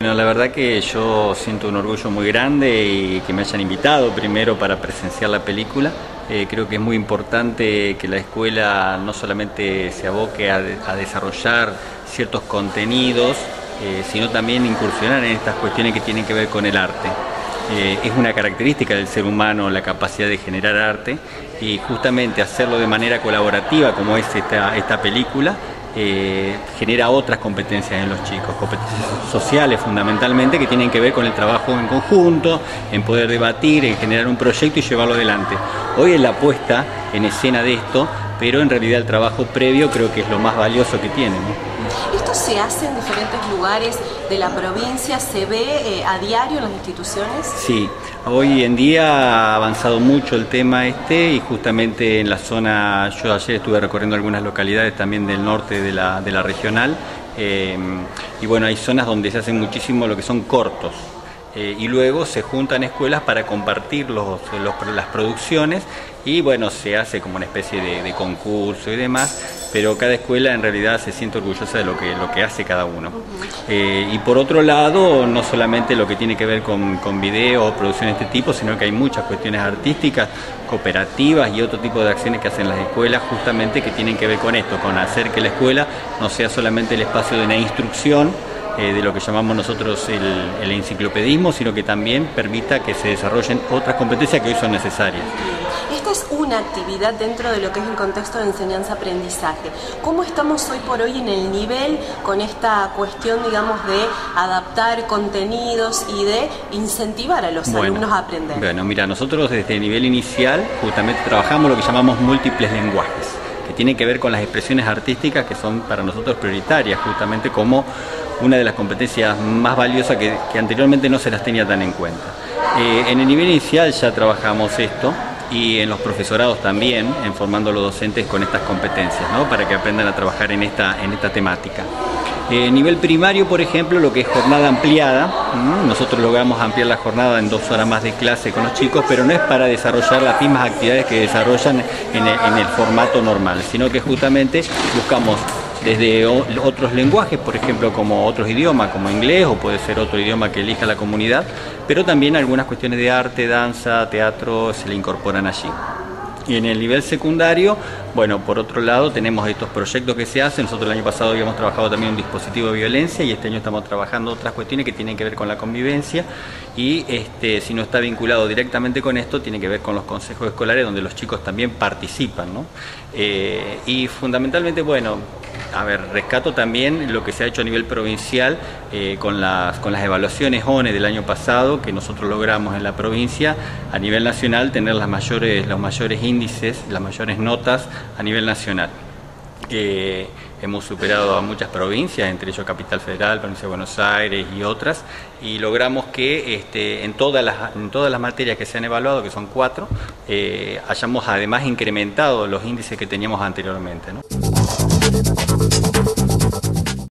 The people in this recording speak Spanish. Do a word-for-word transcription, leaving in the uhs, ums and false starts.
Bueno, la verdad que yo siento un orgullo muy grande y que me hayan invitado primero para presenciar la película. Eh, creo que es muy importante que la escuela no solamente se aboque a, de, a desarrollar ciertos contenidos, eh, sino también incursionar en estas cuestiones que tienen que ver con el arte. Eh, es una característica del ser humano la capacidad de generar arte, y justamente hacerlo de manera colaborativa, como es esta, esta película, Eh, genera otras competencias en los chicos, competencias sociales fundamentalmente, que tienen que ver con el trabajo en conjunto, en poder debatir, en generar un proyecto y llevarlo adelante. Hoy es la puesta en escena de esto, pero en realidad el trabajo previo creo que es lo más valioso que tiene, ¿no? ¿Esto se hace en diferentes lugares de la provincia? ¿Se ve eh, a diario en las instituciones? Sí, hoy en día ha avanzado mucho el tema este, y justamente en la zona, yo ayer estuve recorriendo algunas localidades también del norte de la, de la regional, eh, y bueno, hay zonas donde se hacen muchísimo lo que son cortos. Eh, y luego se juntan escuelas para compartir los, los, las producciones, y bueno, se hace como una especie de, de concurso y demás, pero cada escuela en realidad se siente orgullosa de lo que, lo que hace cada uno. Eh, y por otro lado, no solamente lo que tiene que ver con, con video o producciones de este tipo, sino que hay muchas cuestiones artísticas, cooperativas y otro tipo de acciones que hacen las escuelas, justamente que tienen que ver con esto, con hacer que la escuela no sea solamente el espacio de una instrucción, Eh, de lo que llamamos nosotros el, el enciclopedismo, sino que también permita que se desarrollen otras competencias que hoy son necesarias. Esta es una actividad dentro de lo que es el contexto de enseñanza-aprendizaje. ¿Cómo estamos hoy por hoy en el nivel con esta cuestión, digamos, de adaptar contenidos y de incentivar a los bueno, alumnos a aprender? Bueno, mira, nosotros desde el nivel inicial justamente trabajamos lo que llamamos múltiples lenguajes, que tienen que ver con las expresiones artísticas, que son para nosotros prioritarias, justamente como una de las competencias más valiosas que, que anteriormente no se las tenía tan en cuenta. Eh, en el nivel inicial ya trabajamos esto, y en los profesorados también, en formando a los docentes con estas competencias, ¿no? Para que aprendan a trabajar en esta, en esta temática. Eh, nivel primario, por ejemplo, lo que es jornada ampliada, ¿no? Nosotros logramos ampliar la jornada en dos horas más de clase con los chicos, pero no es para desarrollar las mismas actividades que desarrollan en el, en el formato normal, sino que justamente buscamos desde otros lenguajes, por ejemplo, como otros idiomas, como inglés, o puede ser otro idioma que elija la comunidad, pero también algunas cuestiones de arte, danza, teatro se le incorporan allí. Y en el nivel secundario, bueno, por otro lado tenemos estos proyectos que se hacen. Nosotros el año pasado habíamos trabajado también un dispositivo de violencia, y este año estamos trabajando otras cuestiones que tienen que ver con la convivencia, y este, si no está vinculado directamente con esto, tiene que ver con los consejos escolares, donde los chicos también participan, ¿no? Eh, y fundamentalmente, bueno, a ver, rescato también lo que se ha hecho a nivel provincial eh, con, las, con las evaluaciones O N E del año pasado, que nosotros logramos en la provincia a nivel nacional tener las mayores, los mayores índices, las mayores notas a nivel nacional. Eh, hemos superado a muchas provincias, entre ellos Capital Federal, Provincia de Buenos Aires y otras, y logramos que este, en, todas las, en todas las materias que se han evaluado, que son cuatro, eh, hayamos además incrementado los índices que teníamos anteriormente, ¿no?